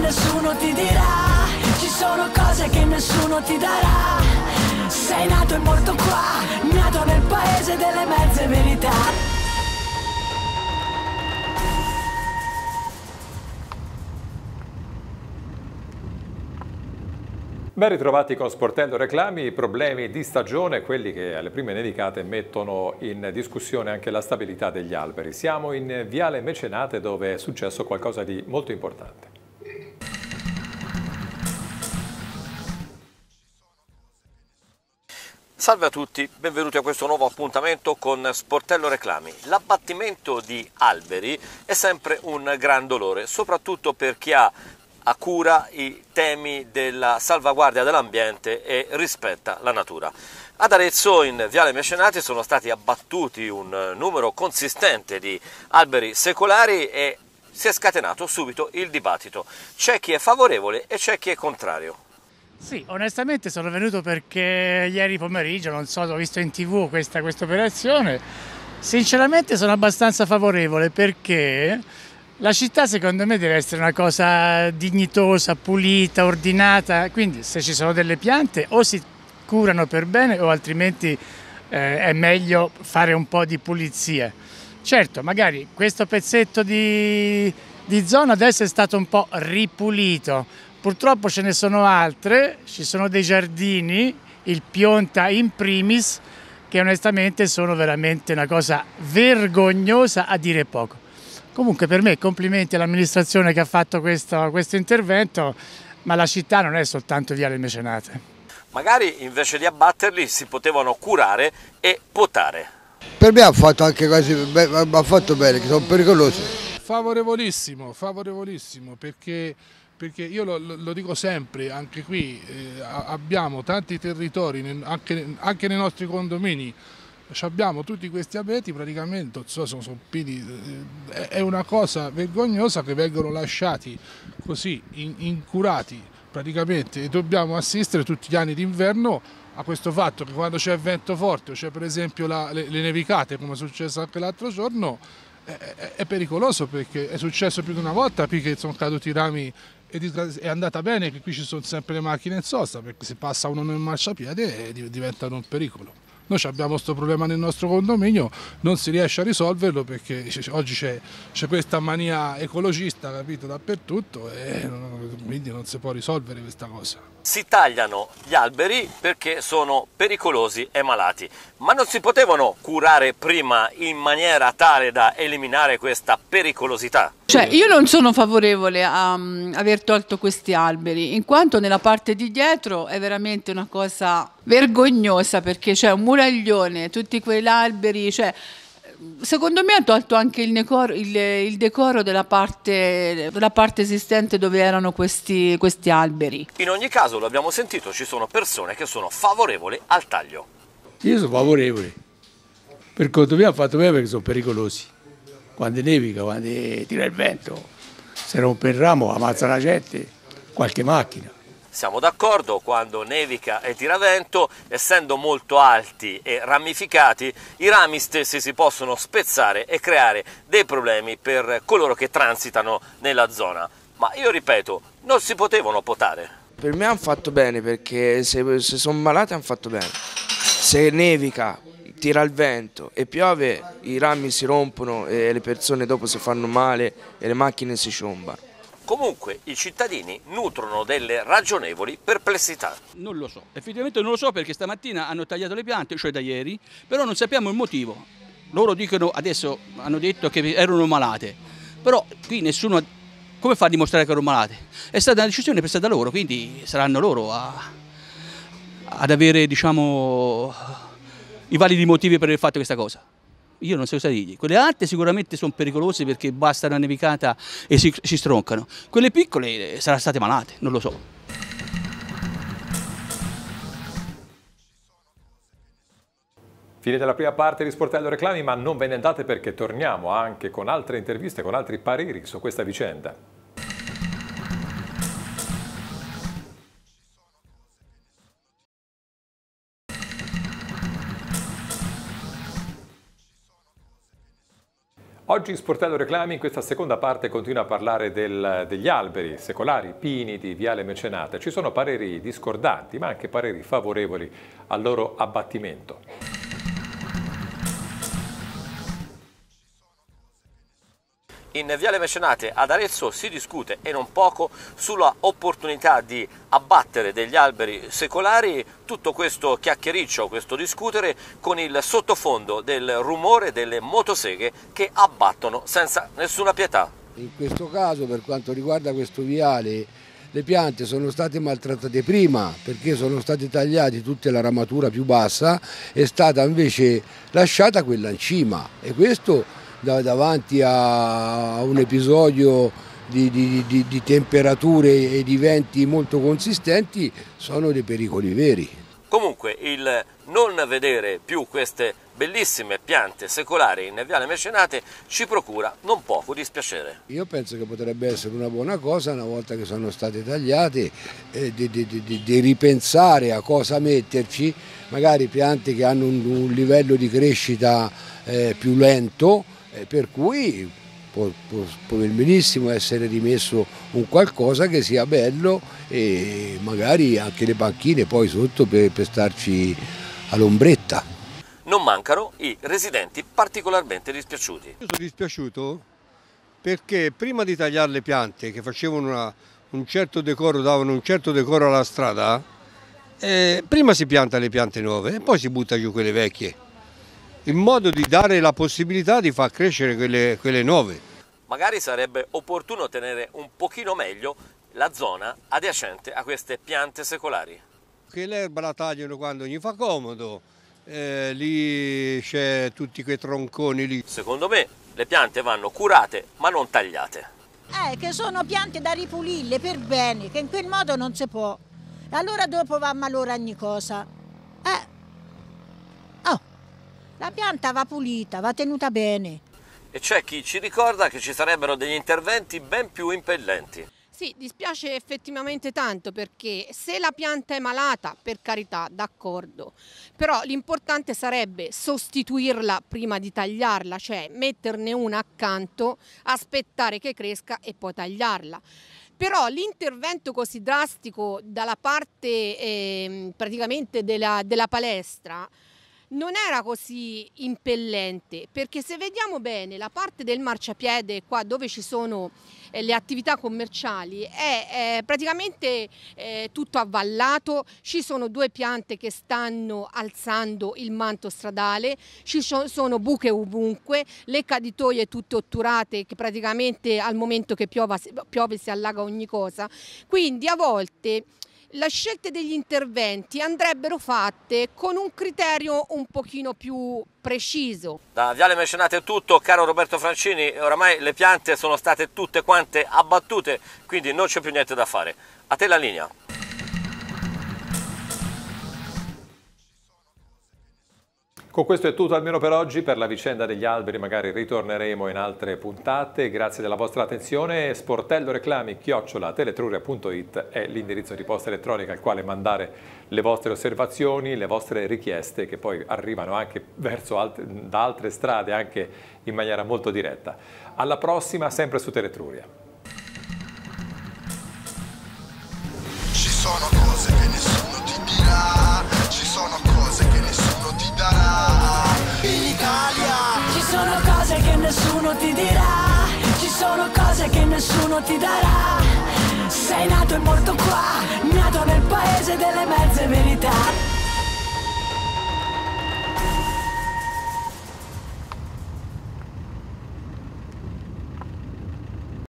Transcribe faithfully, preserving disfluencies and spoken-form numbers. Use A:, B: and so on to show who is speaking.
A: nessuno ti dirà, ci sono cose che nessuno ti darà. Sei nato e morto qua, nato nel paese delle mezze verità.
B: Ben ritrovati con Sportello Reclami, problemi di stagione, quelli che alle prime nevicate mettono in discussione anche la stabilità degli alberi. Siamo in Viale Mecenate dove è successo qualcosa di molto importante.
C: Salve a tutti, benvenuti a questo nuovo appuntamento con Sportello Reclami. L'abbattimento di alberi è sempre un gran dolore, soprattutto per chi ha a cura i temi della salvaguardia dell'ambiente e rispetta la natura. Ad Arezzo, in Viale Mecenate, sono stati abbattuti un numero consistente di alberi secolari e si è scatenato subito il dibattito. C'è chi è favorevole e c'è chi è contrario.
D: Sì, onestamente sono venuto perché ieri pomeriggio, non so, ho visto in tv questa questa operazione. Sinceramente sono abbastanza favorevole perché la città secondo me deve essere una cosa dignitosa, pulita, ordinata, quindi se ci sono delle piante o si curano per bene o altrimenti eh, è meglio fare un po' di pulizie. Certo, magari questo pezzetto di, di zona adesso è stato un po' ripulito, purtroppo ce ne sono altre, ci sono dei giardini, il Pionta in primis, che onestamente sono veramente una cosa vergognosa a dire poco. Comunque per me complimenti all'amministrazione che ha fatto questo, questo intervento, ma la città non è soltanto Viale Mecenate.
C: Magari invece di abbatterli si potevano curare e potare.
E: Per me ha fatto anche quasi, ha fatto bene, che sono pericolosi.
F: Favorevolissimo, favorevolissimo perché, perché io lo, lo dico sempre, anche qui eh, abbiamo tanti territori, anche, anche nei nostri condomini, abbiamo tutti questi abeti praticamente, so, sono, sono pini, è una cosa vergognosa che vengono lasciati così incurati praticamente e dobbiamo assistere tutti gli anni d'inverno a questo fatto che quando c'è vento forte o c'è per esempio la, le, le nevicate come è successo anche l'altro giorno è, è, è pericoloso perché è successo più di una volta che sono caduti i rami e è andata bene che qui ci sono sempre le macchine in sosta perché se passa uno nel marciapiede diventano un pericolo. Noi abbiamo questo problema nel nostro condominio, non si riesce a risolverlo perché oggi c'è questa mania ecologista, capito, dappertutto e quindi non si può risolvere questa cosa.
C: Si tagliano gli alberi perché sono pericolosi e malati, ma non si potevano curare prima in maniera tale da eliminare questa pericolosità?
G: Cioè, io non sono favorevole a um, aver tolto questi alberi, in quanto nella parte di dietro è veramente una cosa vergognosa perché c'è un muraglione, tutti quegli alberi, cioè, secondo me ha tolto anche il decoro, il, il decoro della, parte, della parte esistente dove erano questi, questi alberi.
C: In ogni caso, lo abbiamo sentito, ci sono persone che sono favorevoli al taglio.
H: Io sono favorevole, per conto mio ha fatto bene perché sono pericolosi. Quando nevica, quando tira il vento, se rompe il ramo ammazza la gente, qualche macchina.
C: Siamo d'accordo, quando nevica e tira vento, essendo molto alti e ramificati, i rami stessi si possono spezzare e creare dei problemi per coloro che transitano nella zona. Ma io ripeto, non si potevano potare.
I: Per me hanno fatto bene perché se, se sono malati hanno fatto bene. Se nevica, tira il vento e piove, i rami si rompono e le persone dopo si fanno male e le macchine si cionbano.
C: Comunque i cittadini nutrono delle ragionevoli perplessità.
J: Non lo so, effettivamente non lo so perché stamattina hanno tagliato le piante, cioè da ieri, però non sappiamo il motivo. Loro dicono, adesso hanno detto che erano malate, però qui nessuno, come fa a dimostrare che erano malate? È stata una decisione presa da loro, quindi saranno loro a, ad avere, diciamo, i validi motivi per aver fatto questa cosa. Io non so cosa dirgli. Quelle alte sicuramente sono pericolose perché basta una nevicata e si, si stroncano. Quelle piccole saranno state malate, non lo so.
B: Finita la prima parte di Sportello Reclami, ma non ve ne andate perché torniamo anche con altre interviste, con altri pareri su questa vicenda. Oggi Sportello Reclami in questa seconda parte continua a parlare del, degli alberi secolari, pini di Viale Mecenate. Ci sono pareri discordanti ma anche pareri favorevoli al loro abbattimento.
C: In Viale Mecenate ad Arezzo si discute, e non poco, sulla opportunità di abbattere degli alberi secolari. Tutto questo chiacchiericcio, questo discutere, con il sottofondo del rumore delle motoseghe che abbattono senza nessuna pietà.
E: In questo caso, per quanto riguarda questo viale, le piante sono state maltrattate prima perché sono state tagliate tutta la ramatura più bassa, è stata invece lasciata quella in cima, e questo davanti a un episodio di, di, di, di temperature e di venti molto consistenti sono dei pericoli veri.
C: Comunque il non vedere più queste bellissime piante secolari in Viale Mecenate ci procura non poco dispiacere.
E: Io penso che potrebbe essere una buona cosa, una volta che sono state tagliate, eh, di, di, di, di ripensare a cosa metterci, magari piante che hanno un, un livello di crescita eh, più lento, eh, per cui può, può, può benissimo essere rimesso un qualcosa che sia bello, e magari anche le panchine poi sotto per, per starci all'ombretta.
C: Non mancano i residenti particolarmente dispiaciuti.
K: Io sono dispiaciuto perché prima di tagliare le piante che facevano una, un certo decoro, davano un certo decoro alla strada, eh, prima si pianta le piante nuove e poi si butta giù quelle vecchie, in modo di dare la possibilità di far crescere quelle, quelle nuove.
C: Magari sarebbe opportuno tenere un pochino meglio la zona adiacente a queste piante secolari.
K: Che l'erba la tagliano quando gli fa comodo, eh, lì c'è tutti quei tronconi lì.
C: Secondo me le piante vanno curate ma non tagliate.
L: Eh, che sono piante da ripulirle per bene, che in quel modo non si può. E allora dopo va a malora ogni cosa. Eh, oh, la pianta va pulita, va tenuta bene.
C: E c'è chi ci ricorda che ci sarebbero degli interventi ben più impellenti.
M: Sì, dispiace effettivamente tanto, perché se la pianta è malata, per carità, d'accordo, però l'importante sarebbe sostituirla prima di tagliarla, cioè metterne una accanto, aspettare che cresca e poi tagliarla. Però l'intervento così drastico dalla parte eh, praticamente della, della palestra non era così impellente, perché se vediamo bene la parte del marciapiede qua dove ci sono eh, le attività commerciali è, è praticamente eh, tutto avvallato, ci sono due piante che stanno alzando il manto stradale, ci sono buche ovunque, le caditoie tutte otturate che praticamente al momento che piova, piove si allaga ogni cosa, quindi a volte le scelte degli interventi andrebbero fatte con un criterio un pochino più preciso.
C: Da Viale Mecenate è tutto, caro Roberto Francini, oramai le piante sono state tutte quante abbattute, quindi non c'è più niente da fare. A te la linea.
B: Con questo è tutto almeno per oggi. Per la vicenda degli alberi magari ritorneremo in altre puntate. Grazie della vostra attenzione. Sportello Reclami chiocciola teletruria punto it è l'indirizzo di posta elettronica al quale mandare le vostre osservazioni, le vostre richieste, che poi arrivano anche verso alt- da altre strade, anche in maniera molto diretta. Alla prossima, sempre su Teletruria.
N: Ci sono cose che nessuno ti dirà, ci sono cose che nessuno ti darà. In Italia
A: ci sono cose che nessuno ti dirà, ci sono cose che nessuno ti darà. Sei nato e morto qua, nato nel paese delle mezze verità.